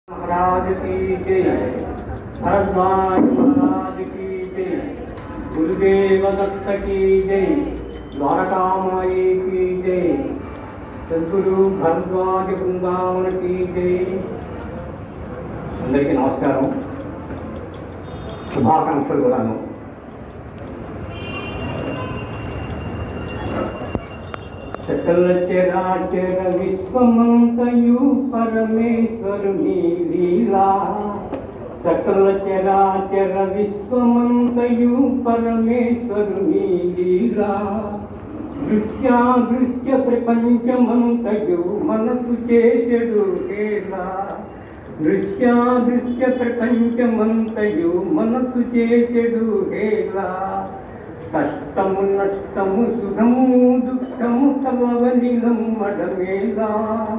महाराज की जय, भरद्वाज महाराज की जय, गुरुदेव दत्त की जय, द्वारकामाई की जय, सद्गुरु भरद्वाज वृंदावन की जय। అందరికీ నమస్కారం, శుభాకాంక్షలు కూడాను. सकल चराचर विश्वमंतयु परमेश्वरुनी लीला, सकल चराचर विश्वमंतयु परमेश्वरुनी लीला, दृश्यादृश्य प्रपंचमंतयु मनसु చేసెడు హేళ, దృశ్యాదృశ్య ప్రపంచమంతయు మనసు చేసెడు హేళ, కష్టము నష్టము సుఖము దుఃఖము కలవని నమ్మడమేలా,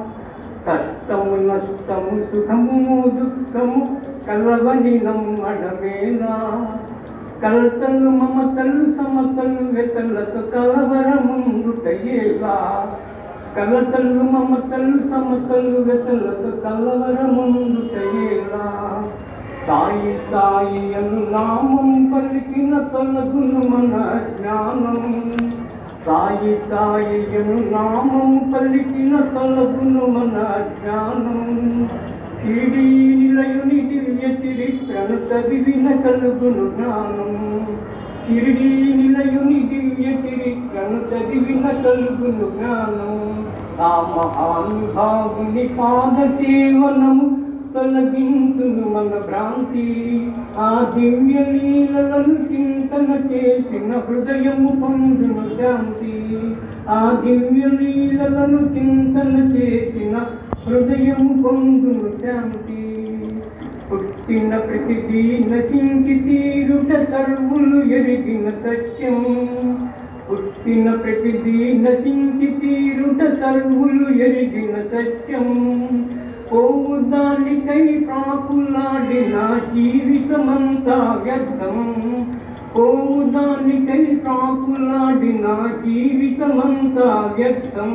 కష్టము నష్టము సుఖము దుఃఖము కలవని నమ్మడమేలా, కలతలు మమతలు సమతలు వెతలతో కలవరముందుటయేలా, కలతలు మమతలు సమతలు వెతలతో కలవరముందుటయేలా, సాయి సాయి అను నామం పలికిన తొలగును మన జ్ఞానం, సాయి సాయి అను నామం పలికిన తొలగును మన జ్ఞానం, షిరిడీ నిలయుని దివ్య చరిత్రను చదివిన కలుగును జ్ఞానం, షిరిడీ నిలయుని దివ్య చరిత్రను చదివిన కలుగును జ్ఞానం, ఆ మహానుభావుని పాద జీవనము తొలగించును మన భ్రాంతి, ఆ దివ్య లీలలను చింతన చేసిన హృదయము పొందును శాంతి, ఆ దివ్య లీలలను చింతన చేసిన హృదయము పొందును శాంతి. పుట్టిన ప్రతిదీ నశించి తీరుట సర్వులు ఎరిగిన సత్యం, పుట్టిన ప్రతిదీ నశించి తీరుట సర్వులు ఎరిగిన సత్యం, పోవు దానికై ప్రాకులాడిన జీవితమంతా వ్యర్థం, పోవు దానికై ప్రాకులాడిన జీవితమంతా వ్యర్థం,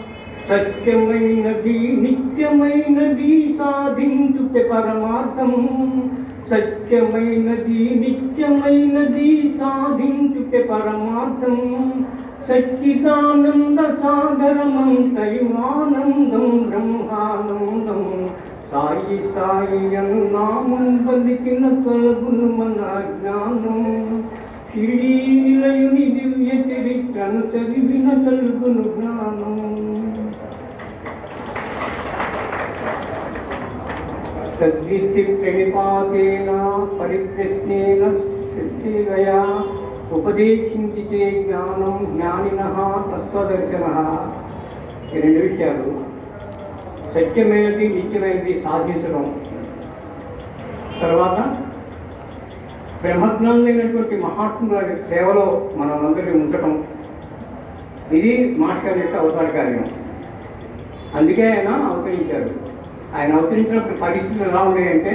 సత్యమైనది నిత్యమైనది సాధించుటే పరమార్థం, సత్యమైనది నిత్యమైనది సాధించుటే పరమార్థం, సచ్చిదానంద సాగరమంతయు ఆనందం బ్రహ్మానందం, సాయి సాయి అను నామం పలికిన తొలగును మన జ్ఞానం, షిరిడీ నిలయుని దివ్య చరిత్రను చదివిన కలుగును జ్ఞానం. తద్విద్ధి ప్రణిపాతేన పరిప్రశ్నేన సృష్టిగయా, ఉపదేశించితే జ్ఞానం జ్ఞానినః తత్వదర్శనః. ఈ రెండు విషయాలు, సత్యమైనది నిత్యమైనది సాధించడం, తర్వాత బ్రహ్మజ్ఞానులైనటువంటి మహాత్ముల సేవలో మనం అందరినీ ఉంచటం, ఇది మాస్టర్ యొక్క అవతార కార్యం. అందుకే ఆయన అవతరించారు. ఆయన అవతరించినప్పుడు పరిస్థితులు ఎలా ఉన్నాయంటే,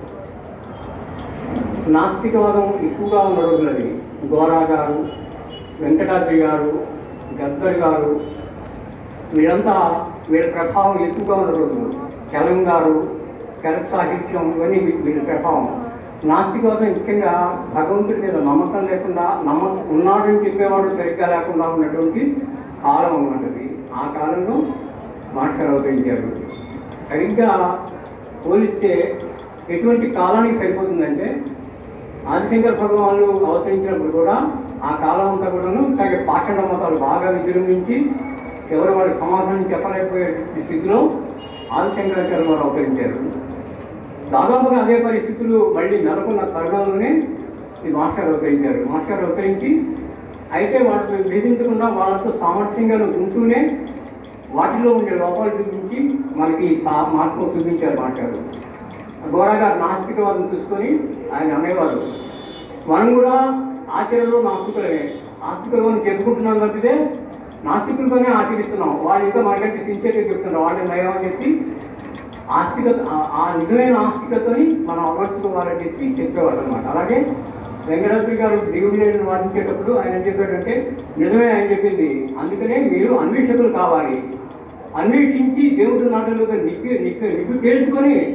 నాస్తికవాదం ఎక్కువగా ఉన్న రోజులది. గోరా గారు, వెంకటాద్రి గారు, గద్దర్ గారు, వీళ్ళంతా వీళ్ళ ప్రభావం ఎక్కువగా ఉన్న రోజులు. చలం గారు, చరక్ సాహిత్యం, ఇవన్నీ వీళ్ళ ప్రభావం. నాస్తికవాదం ముఖ్యంగా భగవంతుడి మీద నమ్మకం లేకుండా, ఉన్నాడని చెప్పేవాడు సరిగ్గా లేకుండా ఉన్నటువంటి కాలం అన్నది. ఆ కాలంలో మాస్టర్ అవతరించారు. సరిగ్గా పోలిస్తే ఎటువంటి కాలానికి సరిపోతుందంటే, ఆదిశంకర భగవానులు అవతరించినప్పుడు కూడా ఆ కాలం అంతా కూడాను ఇట్లాగే పాషండ మతాలు బాగా విజృంభించి ఎవరు వారికి సమాధానం చెప్పలేకపోయే స్థితిలో ఆదిశంకరాచార్య వారు అవతరించారు. దాదాపుగా అదే పరిస్థితులు మళ్ళీ నెలకొన్న తరుణంలోనే ఈ మాస్టర్ అవతరించారు. మాస్టర్ అవతరించి అయితే వాటిని విభజించకుండా వాళ్ళతో సామరస్యంగా ఉంటూనే వాటిలో ఉండే లోపాలు చూపించి మనకి మార్పు చూపించారు మాస్టర్. గోరా గారు నాస్తికవాదం చూసుకొని ఆయన అనేవారు, మనం కూడా ఆచరణలో నాస్తికులమే, ఆస్తికులని చెప్పుకుంటున్నాం తప్పితే నాస్తికులతోనే ఆచరిస్తున్నాం. వాళ్ళు ఇంకా మనకంటే సిన్సియర్గా చెప్తున్నారు, వాళ్ళని నయం అని చెప్పి ఆస్తికత, ఆ నిజమైన ఆస్తికతని మనం అమర్చుకోవాలని చెప్పేవాళ్ళు అనమాట. అలాగే వెంకటాద్రి గారు దేవుడిని వాదించేటప్పుడు ఆయన ఏం చెప్పాడంటే, నిజమే ఆయన చెప్పింది, అందుకనే మీరు అన్వేషకులు కావాలి, అన్వేషించి దేవుడి నాటలుగా నిగ్గు తేల్చుకొని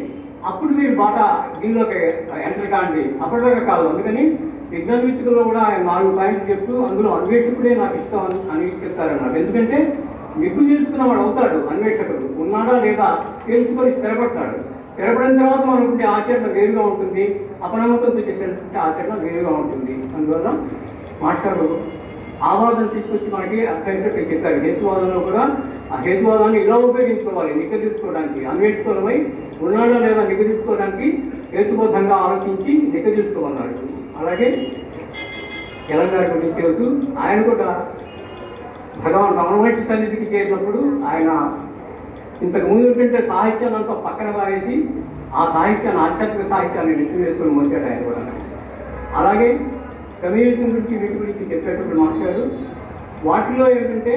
అప్పుడు మీరు బాగా దీనిలోకి ఎంటర్ కాండి, అప్పటిదాకా కాదు. అందుకని విజ్ఞాన విత్తుకల్లో కూడా ఆయన 4 పాయింట్లు చెప్తూ అందులో అన్వేషకుడే నాకు ఇష్టం అని చెప్తారన్నమాట. ఎందుకంటే నిగ్గు చేసుకున్న వాడు అవుతాడు అన్వేషకుడు, ఉన్నాడా లేదా తెలుసుకొని స్థిరపడతాడు. స్థిరపడిన తర్వాత మనకుంటే ఆచరణ వేరుగా ఉంటుంది, అపనమ్మకంతో చేసేటువంటి ఆచరణ వేరుగా ఉంటుంది. అందువల్ల మాస్టర్లు ఆవాదం తీసుకొచ్చి మనకి అర్థమైనట్టు చెప్పారు. హేతువాదంలో కూడా ఆ హేతువాదాన్ని ఇలా ఉపయోగించుకోవాలి, నిగ్గదీసుకోవడానికి. అన్వేషకులమై ఉన్నాడా లేదా నిగ్గదీసుకోవడానికి హేతుబద్ధంగా ఆలోచించి నిగ్గదీసుకోమన్నారు. అలాగే తెలంగాణ గురించి చెబుతూ ఆయన కూడా భగవాన్ రమణ మహర్షి సన్నిధికి చేరినప్పుడు ఆయన ఇంతకు ముందు ఏంటంటే సాహిత్యాన్ని అంతా పక్కన పారేసి ఆ సాహిత్యాన్ని, ఆధ్యాత్మిక సాహిత్యాన్ని నెత్తి వేసుకొని మోసాడు ఆయన కూడా. అలాగే కమ్యూనిజం గురించి వీటి గురించి చెప్పేటప్పుడు మాట్లాడు. వాటిలో ఏంటంటే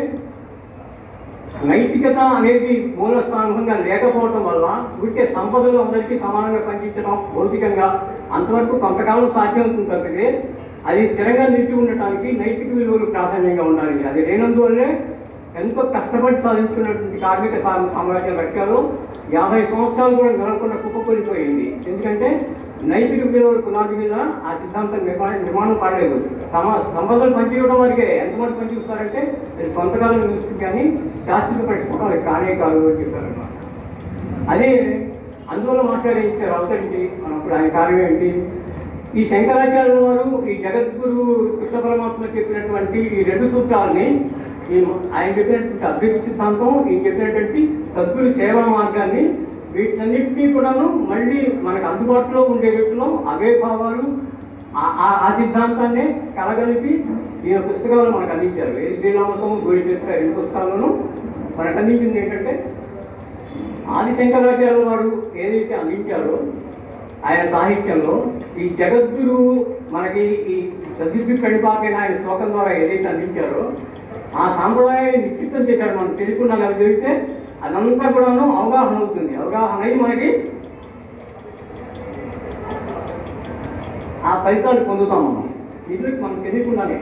నైతికత అనేది మూలస్థానంగా లేకపోవటం వల్ల వీటికే సంపదలు అందరికీ సమానంగా పండించడం భౌతికంగా అంతవరకు కొంతకాలం సాధ్యమవుతుంది తప్పితే అది స్థిరంగా నిలిచి ఉండటానికి నైతిక విలువలు ప్రాధాన్యంగా ఉండాలి. అది లేనందువల్లే ఎంతో కష్టపడి సాధించుకున్నటువంటి కార్మిక సామ్రాజ్య లక్ష్యాలు 50 సంవత్సరాలు కూడా నిలకుండా కుప్పకూలిపోయింది. ఎందుకంటే నైతిక విలువల పునాది మీద ఆ సిద్ధాంతం నిర్మాణం కాలేదు. సంపదలు పనిచేయడం వరకే. ఎంతమంది పనిచేస్తారంటే అది కొంతకాలం నిలుస్తుంది కానీ శాశ్వత పడిపోవడం అది కానే కాదు అని చెప్పారన్నమాట. అదే అందువల్ల మాట్లాడించారు అవతరించి ఇప్పుడు ఆయన కార్యం ఏంటి. ఈ శంకరాచార్యుల వారు ఈ జగద్గురు కృష్ణ పరమాత్మ చెప్పినటువంటి ఈ 2 సూత్రాలని, ఆయన చెప్పినటువంటి అద్వైత సిద్ధాంతం, ఈయన చెప్పినటువంటి సద్గురు సేవా మార్గాన్ని, వీటన్నిటినీ కూడాను మళ్ళీ మనకు అందుబాటులో ఉండే వీటిలో అవే భావాలు ఆ సిద్ధాంతాన్ని కలగలిపి ఈ పుస్తకాలను మనకు అందించారు. శ్రీరామతం, గురి చరిత్ర 2 పుస్తకాలను మనకు అందించింది ఏంటంటే ఆది శంకరాచార్యుల వారు ఏదైతే అందించారో ఆయన సాహిత్యంలో ఈ జగద్గురు మనకి ఈ సద్విద్యుత్ కణిపాకైన ఆయన శ్లోకం ద్వారా ఏదైతే అందించారో ఆ సాంప్రదాయాన్ని నిశ్చితం చేశాడు. మనం తెలియకుండా అవి జరిగితే అదంతా కూడాను అవగాహన అవుతుంది. అవగాహన అయి మనకి ఆ ఫలితాలు పొందుతాం మనం. ఇది మనం తెలియకుండానే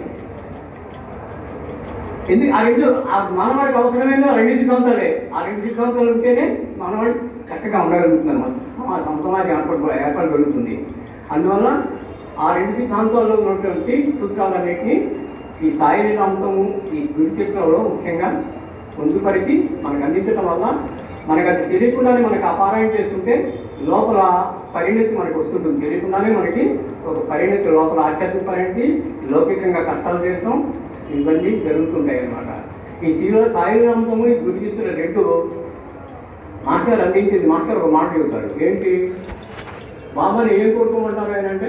ఎందుకు ఆ మానవాడికి అవసరమైన 2 సిద్ధాంతాలే. ఆ 2 సిద్ధాంతాలు ఉంటేనే మానవాడు చక్కగా ఉండగలుగుతుంది అన్నమాట. సమాజం ఏర్పడగలుగుతుంది. అందువల్ల ఆ 2 సిద్ధాంతాల్లో ఉన్నటువంటి సూత్రాలన్నింటినీ ఈ సాయి రామతము ఈ గురు చిత్రంలో ముఖ్యంగా పొందుపరిచి మనకు అందించడం వల్ల మనకు అది తెలియకుండానే మనకు అపారాయణ చేస్తుంటే లోపల పరిణతి మనకు వస్తుంటుంది. తెలియకుండానే మనకి ఒక పరిణతి, లోపల ఆధ్యాత్మిక పరిణతి, లౌకికంగా కష్టాలు చేస్తాం, ఇవన్నీ జరుగుతుంటాయి అన్నమాట. ఈ సాయి రామతము ఈ గురు చిత్రం 2 మాస్టర్ అందించింది. మాస్టర్ ఒక మాట చెబుతాడు. ఏంటి, బాబాని ఏం కోరుకోమంటారు ఆయన అంటే,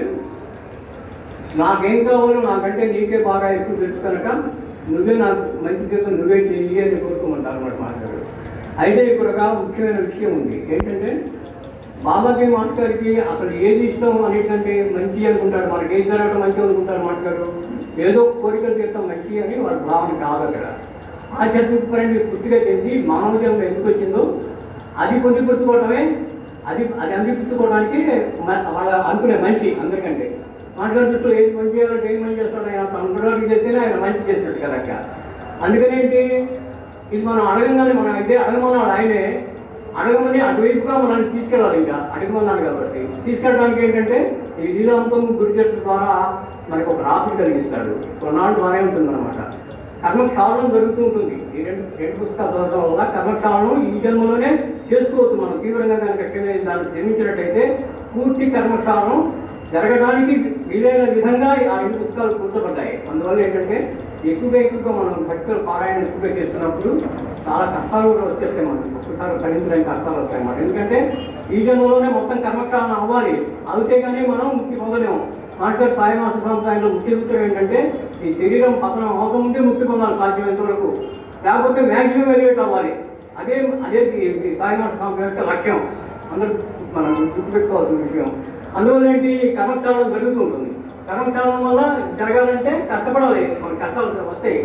నాకేం కావాలో నాకంటే నీకే బాగా ఎక్కువ తెలుసు కనుక నువ్వే నాకు మంచి చేత నువ్వే చెయ్యి అని కోరుకోమంటారు అన్నమాట మాస్టర్. అయితే ఇక్కడ ఒక ముఖ్యమైన విషయం ఉంది. ఏంటంటే బాబాకి మాస్టర్కి అసలు ఏది ఇష్టం అనేటంటే మంచి అనుకుంటారు. మనకి ఏది జరగడం మంచి అనుకుంటారు మాస్టర్. ఏదో కోరికలు చేస్తాం మంచి అని వాళ్ళ భావన కాదు. అక్కడ ఆధ్యాత్మిక పరంగా పూర్తిగా తెలిసి మానవ జన్మ ఎందుకు వచ్చిందో అది పొందిపుచ్చుకోవడమే, అది అందిపుచ్చుకోవడానికి వాళ్ళ అనుకునే మంచి. అందరికంటే మాస్టర్ చుట్టూ ఏది మంచి చేయాలంటే ఏం మంచి చేస్తాడు ఆయన, అనుకోవడానికి చేస్తేనే ఆయన మంచి చేస్తాడు కదా. అందుకనేంటి, ఇది మనం అడగంగానే మనం అయితే అడగమన్నాడు ఆయనే. అడగమని అటువైపుగా మనల్ని తీసుకెళ్ళాలి. ఇంకా అడగమన్నాడు కాబట్టి తీసుకెళ్ళడానికి ఏంటంటే ఈ లీలాంతం గురి చరిత్ర ద్వారా మనకు ఒక రాత్రి కలిగిస్తాడు. కొన్నాళ్ళు బాగానే ఉంటుందన్నమాట. కర్మక్షాళనం జరుగుతూ ఉంటుంది. ఈ 2 పుస్తకాలు చదవడం వల్ల కర్మక్షాళనం ఈ జన్మలోనే చేసుకోవచ్చు. మనం తీవ్రంగా కనుక దాన్ని జన్మించినట్టయితే పూర్తి కర్మక్షాళనం జరగడానికి వీలైన విధంగా ఆ 2 పుస్తకాలు కూర్చోబడ్డాయి. అందువల్ల ఏంటంటే ఎక్కువగా మనం భక్తుల పారాయణ ఎక్కువగా చేస్తున్నప్పుడు చాలా కష్టాలు కూడా వచ్చేస్తాయి. మనకి ఒక్కసారి ఫలించడానికి కష్టాలు వస్తాయి అన్నమాట. ఎందుకంటే ఈ జన్మలోనే మొత్తం కర్మక్షాళనం అవ్వాలి. అవుతే కానీ మనం ముక్తి పొందలేము. మాస్టర్ సాయి మాస్టర్ సంప్రదాయంలో ముఖ్య సూత్రం ఏంటంటే ఈ శరీరం పతనం అవసరం ఉంటే ముక్తి పొందాలి సాధ్యమైనంత వరకు, లేకపోతే మ్యాక్సిమం ఎలివేట్ అవ్వాలి. అదే సాయి మాస్టర్ సంప్రదాయం యొక్క లక్ష్యం. అందరూ మనం గుర్తుపెట్టుకోవాల్సిన విషయం. అందువల్ల ఏంటి, కర్మక్షాళనం జరుగుతుంటుంది. కర్మక్షాళనం వల్ల జరగాలంటే కష్టపడాలి. మన కష్టాలు వస్తాయి.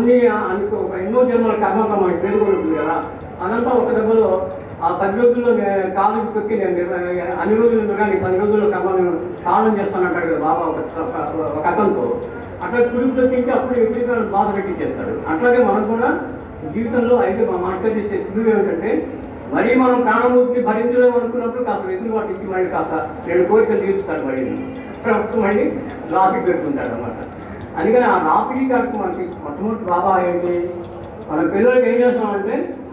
ఎన్నో జన్మల కర్మంతా మనకి పేరుకొని ఉంటుంది కదా. అదంతా ఒక దెబ్బలో ఆ 10 రోజుల్లో కాలు తొక్కి నేను అన్ని రోజులు కానీ 10 రోజుల్లో కర్మను కాలం చేస్తానంటాడు కదా బాబా ఒక అతనితో. అట్లా కురుపు తొక్కించి అప్పుడు ఎప్పుడు బాధ పెట్టించేస్తాడు. అట్లాగే మనం కూడా జీవితంలో అయితే మా మాస్టర్ చేసే సులువు ఏమిటంటే మరీ మనం ప్రాణమూర్తి భరించలేము అనుకున్నప్పుడు కాస్త వెసులుబాటు ఇచ్చి మళ్ళీ కాస్త 2 కోరికలు తీరుస్తాడు మళ్ళీ ప్రభుత్వం మళ్ళీ రాపిడి పెడుతుంటాడు అన్నమాట. అందుకని ఆ రాపిడి కార్యక్రమానికి మొట్టమొదటి బాబా ఏంటి, మన పిల్లలకి ఏం చేస్తామంటే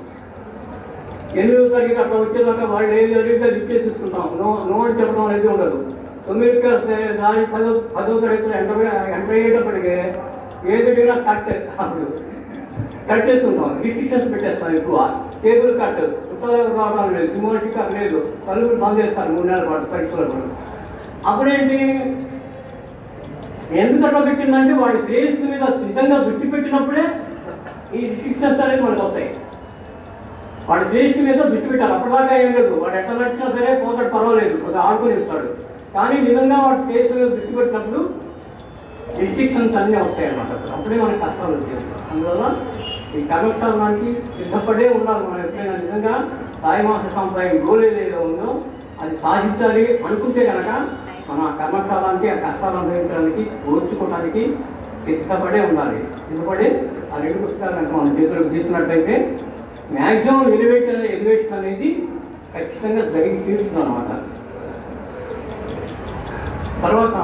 8వ తరగతి అట్లా వచ్చేదాకా వాళ్ళు ఏది అడిగితే అది ఇచ్చేసిస్తుంటాం. నో అని చెప్పడం అనేది ఉండదు. 9కి వస్తే దాని 10వ తరగతిలో ఎంటర్ అయ్యేటప్పటికే ఏది అడిగినా అప్పుడు కట్ చేస్తుంటాం, రిస్ట్రిక్షన్స్ పెట్టేస్తాం. ఎక్కువ టేబుల్ కట్, చుట్టాలు రావడం లేదు, సింహాషి కట్ లేదు, పలువురు బంద్ చేస్తారు 3 నెలల పాటు పరీక్షలు. అప్పుడేంటి, ఎందుకు అట్లా పెట్టిందంటే వాడి శ్రేయస్సు మీద నిజంగా దృష్టి పెట్టినప్పుడే ఈ రిస్ట్రిక్షన్స్ అనేది మనకు వస్తాయి. వాడి శ్రేయస్సు మీద దృష్టి పెట్టాలి. అప్పటిదాకా ఏం లేదు, వాడు ఎట్లా నచ్చినా సరే పోతాడు, పర్వాలేదు, కొద్దిగా ఆడుకొని ఇస్తాడు. కానీ నిజంగా వాడి శ్రేయస్సు మీద దృష్టి పెట్టినప్పుడు రిస్ట్రిక్షన్స్ అన్నీ వస్తాయి అన్నమాట. అప్పుడే మనకి కష్టాలు వచ్చేది. అందువల్ల ఈ కర్మక్షేత్రానికి సిద్ధపడే ఉండాలి. మనం ఎప్పుడైనా నిజంగా సాయిమాస సాంప్రదాయం గోల్ ఏదైతే ఉందో అది సాధించాలి అనుకుంటే కనుక మన కర్మక్షేత్రానికి ఆ కష్టాలు అనుభవించడానికి ఓర్చుకోవడానికి సిద్ధపడే ఉండాలి. సిద్ధపడి ఆ 2 పుస్తకాలు కనుక మనం చేతులకు తీసుకున్నట్లయితే మ్యాక్సిమం ఎలివేషన్ అనేది ఖచ్చితంగా జరిగి తీరుస్తుంది అన్నమాట. తర్వాత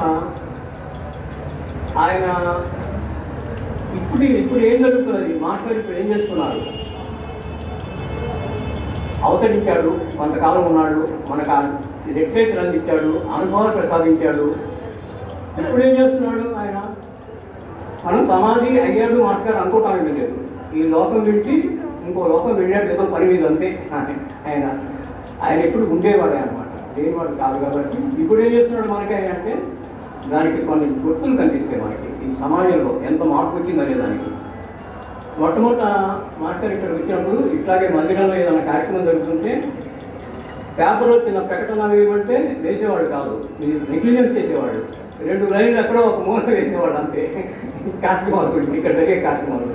ఆయన ఇప్పుడు ఏం జరుగుతున్నది, మాస్టర్ ఇప్పుడు ఏం చేస్తున్నారు, అవతరించాడు, కొంతకాలం ఉన్నాడు, మనకు లిటరేచర్ అందించాడు, అనుభవాలు ప్రసాదించాడు. ఇప్పుడు ఏం చేస్తున్నాడు ఆయన, మనం సమాధి అయ్యాడు మాస్టర్ అనుకోవటానికి లేదు. ఈ లోకం విడిచి ఇంకో లోకం వెళ్ళాడు, ఏదో పని మీద అంతే. ఆయన ఎప్పుడు ఉండేవాడే అనమాట, లేనివాడు కాదు. కాబట్టి ఇప్పుడు ఏం చేస్తున్నాడు మనకి అంటే దానికి కొన్ని గుర్తులు కనిపిస్తాయి మనకి ఈ సమాజంలో ఎంత మార్పు వచ్చిందనే దానికి. మొట్టమొదట మాస్టర్ ఇక్కడ వచ్చినప్పుడు ఇట్లాగే మందిరంలో ఏదైనా కార్యక్రమం జరుగుతుంటే పేపర్లో చిన్న ప్రకటన వేయమంటే వేసేవాడు కాదు, ఇది నెగ్లిజెన్స్ చేసేవాడు. 2 లైన్లు ఎక్కడో ఒక మూల వేసేవాడు అంతే. కార్యక్రమాలు గురించి ఇక్కడ జరిగే కార్యక్రమాలు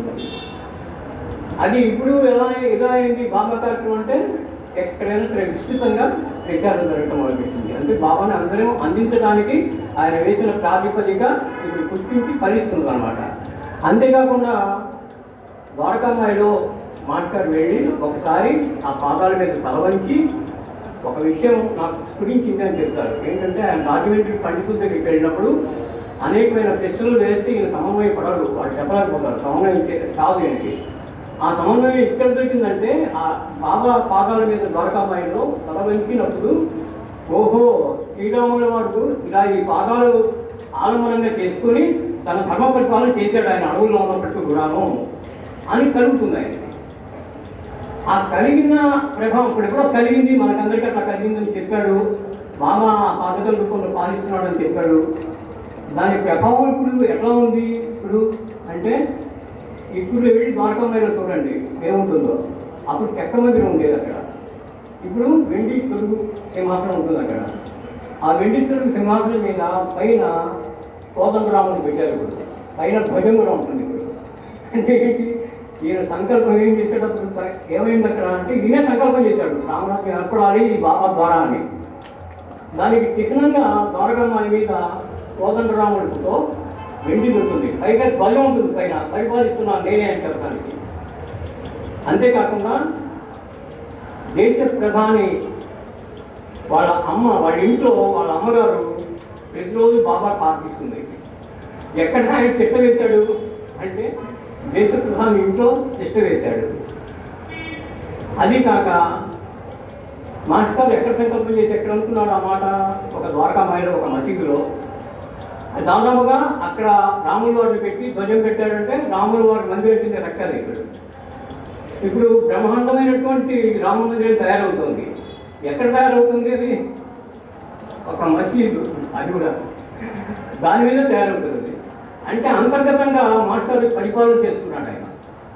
అది ఇప్పుడు ఎలా అయింది బాబా కార్యక్రమం అంటే ఎక్కడైనా సరే విస్తృతంగా ప్రచారం జరగటం మొదలుపెట్టింది. అంటే బాబాని అందరం అందించడానికి ఆయన వేసిన ప్రాతిపదిక ఇప్పుడు పుష్పించి ఫలిస్తుంది అన్నమాట. అంతేకాకుండా ద్వారకామాయిలో మాస్టర్ వెళ్ళి ఒకసారి ఆ పాదాల మీద తలవంచి ఒక విషయం నాకు స్ఫురించింది అని చెప్తారు. ఏంటంటే ఆయన రాజమండ్రి పండితుల దగ్గరికి వెళ్ళినప్పుడు అనేకమైన ప్రశ్నలు వేస్తే ఈయన సమన్వయపడరు, వాళ్ళు చెప్పలేకపోతారు, సమన్వయం కాదు ఏంటి. ఆ సమన్వయం ఎక్కడ దొరికిందంటే ఆ బాబా పాదాల మీద ద్వారకామాయిలో తల వంచినప్పుడు ఓహో శ్రీరాముల వారు ఇలా ఈ పాదాలు ఆలంబనంగా చేసుకుని తన ధర్మ పరిపాలన చేశాడు ఆయన అడవుల్లో ఉన్నప్పటికీ కూడాను అని కలుగుతుంది ఆయన. ఆ కలిగిన ప్రభావం ఇప్పుడు ఎప్పుడో కలిగింది, మనకందరికీ అట్లా కలిగిందని చెప్పాడు. బాబా ఆ పద్ధతుల రూపంలో పాలిస్తున్నాడని చెప్పాడు. దాని ప్రభావం ఇప్పుడు ఎట్లా ఉంది ఇప్పుడు అంటే, ఇప్పుడు వెళ్ళి ద్వారకామాయిలో చూడండి ఏముంటుందో. అప్పుడు చెక్క మందిరం ఉండేది అక్కడ, ఇప్పుడు వెండి తొలుగు సింహాసనం ఉంటుంది అక్కడ. ఆ వెండి తొలుగు సింహాసనం మీద పైన కోదండరాముని పెట్టారు. ఇప్పుడు పైన ధ్వజం కూడా ఉంటుంది. ఇప్పుడు అంటే ఏంటి, ఈయన సంకల్పం ఏం చేసేటప్పుడు ఏమైంది అక్కడ అంటే ఈయనే సంకల్పం చేశాడు రామరాజ్యం ఏర్పడాలి ఈ బాబా ద్వారా అని. దానికి చిహ్నంగా ద్వారకామాయి మీద కోదండరాముడితో వెండి ఉంటుంది, పైగా ధ్వజం ఉంటుంది, పైన పరిపాలిస్తున్నాను నేనే అని చెప్పడానికి. అంతేకాకుండా దేశ ప్రధాని వాళ్ళ ఇంట్లో వాళ్ళ అమ్మగారు ప్రతిరోజు బాబా ప్రార్థిస్తుంది. ఎక్కడ ఆయన తిష్ట వేశాడు అంటే దేశ ప్రధాని ఇంట్లో తిష్ట వేశాడు. అది కాక మాస్టర్ ఎక్కడ సంకల్పం చేసి ఎక్కడ అనుకున్నాడు ఆ మాట, ఒక ద్వారకామాయిలో ఒక మసీదులో దాదాపుగా అక్కడ రాముల వారిని పెట్టి ధ్వజం పెట్టాడంటే రాముల వారి మందిరం కింద కట్టాలి. ఇప్పుడు బ్రహ్మాండమైనటువంటి రామ మందిరం తయారవుతుంది. ఎక్కడ తయారవుతుంది అది, ఒక మసీదు, అది కూడా దాని మీద తయారవుతుంది. అంటే అంతర్గతంగా మాస్టర్ పరిపాలన చేస్తున్నాడు ఆయన.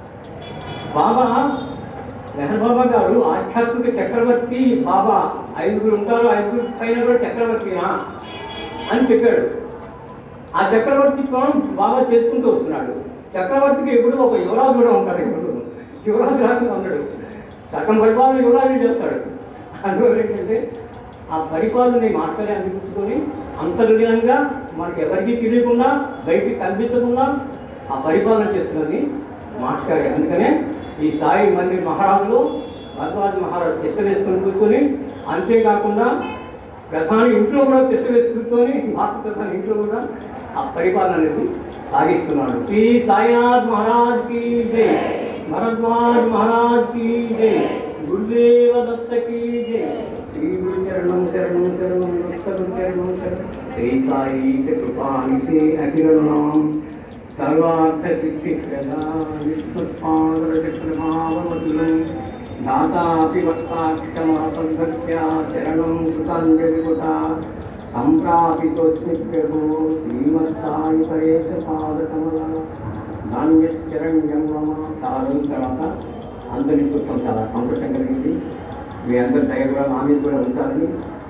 బాబా మెహర్ బాబా గారు ఆధ్యాత్మిక చక్రవర్తి బాబా, 5 ఉంటారు, 5 పైన కూడా చక్రవర్తినా అని చెప్పాడు. ఆ చక్రవర్తిత్వం బాబా చేసుకుంటూ వస్తున్నాడు. చక్రవర్తికి ఎప్పుడు ఒక యువరాజు కూడా ఉంటాడు. ఎప్పుడు యువరాజు రాజు ఉన్నాడు, సగం పరిపాలన యువరాజు చేస్తాడు. అందువల్ల ఏంటంటే ఆ పరిపాలనని మాస్టరే అందిపుచ్చుకొని అంతర్లీనంగా మనకి ఎవరికీ తెలియకుండా బయటికి కనిపించకుండా ఆ పరిపాలన చేస్తున్నది మాస్టరే. అందుకనే ఈ సాయి మందిర్ మహారాజులో భరద్వాజ మహారాజు తిష్ట వేసుకొని కూర్చొని, అంతేకాకుండా ప్రధాని ఇంట్లో కూడా తిష్ట వేసి కూర్చొని భారత ప్రధాని ఇంట్లో కూడా ఆ పరిపాలన అనేది సాగిస్తున్నాడు. శ్రీ సాయినాథ్ మహారాజ్ की जय, భరద్వాజ్ మహారాజ్ की जय, గురుదేవ దత్త की जय. శ్రీ గురు చరణం శరణం శరణం దత్తగురు చరణం శరణం. శ్రీ సాయి కృపాని से अखिल नाम सर्वार्थ सिद्धि प्रदा विष्णुपादरजप्रभावमतुलं दातापि वक्ता क्षमा संगत्या शरणं कृताञ्जलिपुटा सम्प्रापितोऽस्मि प्रभो श्रीमत्साई परेशपादकमला నాణ్యశ్చరణ్యం మమ. చాలా రోజుల తర్వాత అందరినీ చూస్తాం, చాలా సంతోషం కలిగింది. మీ అందరి దయ కూడా నా మీద కూడా ఉంటారని